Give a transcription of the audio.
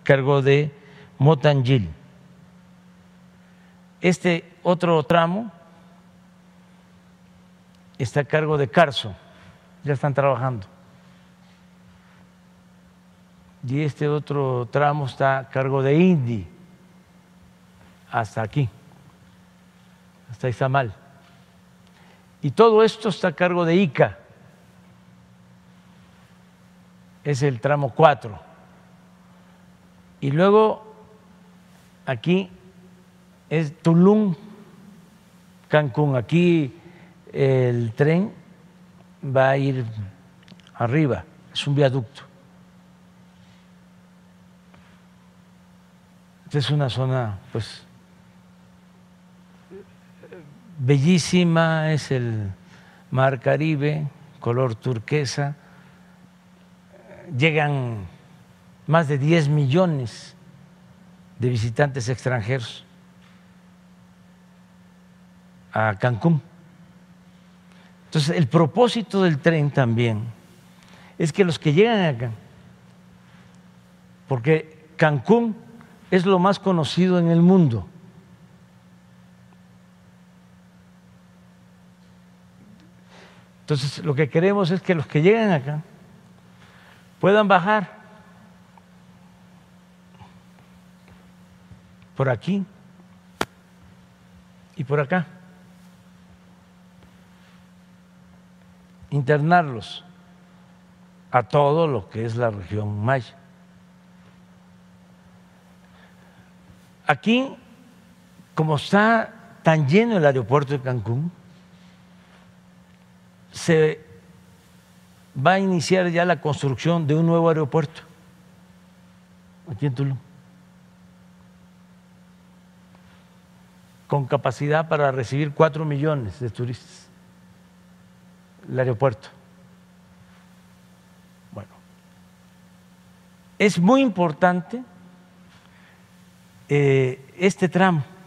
cargo de Motangil. Este otro tramo está a cargo de Carso, ya están trabajando. Y este otro tramo está a cargo de Indy, hasta aquí, hasta Izamal. Y todo esto está a cargo de ICA, es el tramo 4. Y luego aquí es Tulum, Cancún. Aquí el tren va a ir arriba, es un viaducto. Esta es una zona, pues, bellísima, es el mar Caribe, color turquesa. Llegan más de 10 millones de visitantes extranjeros a Cancún. Entonces, el propósito del tren también es que los que llegan acá, porque Cancún es lo más conocido en el mundo, entonces lo que queremos es que los que llegan acá puedan bajar por aquí y por acá, internarlos a todo lo que es la región maya. Aquí, como está tan lleno el aeropuerto de Cancún, se va a iniciar ya la construcción de un nuevo aeropuerto aquí en Tulum, con capacidad para recibir 4 millones de turistas, el aeropuerto. Bueno, es muy importante este tramo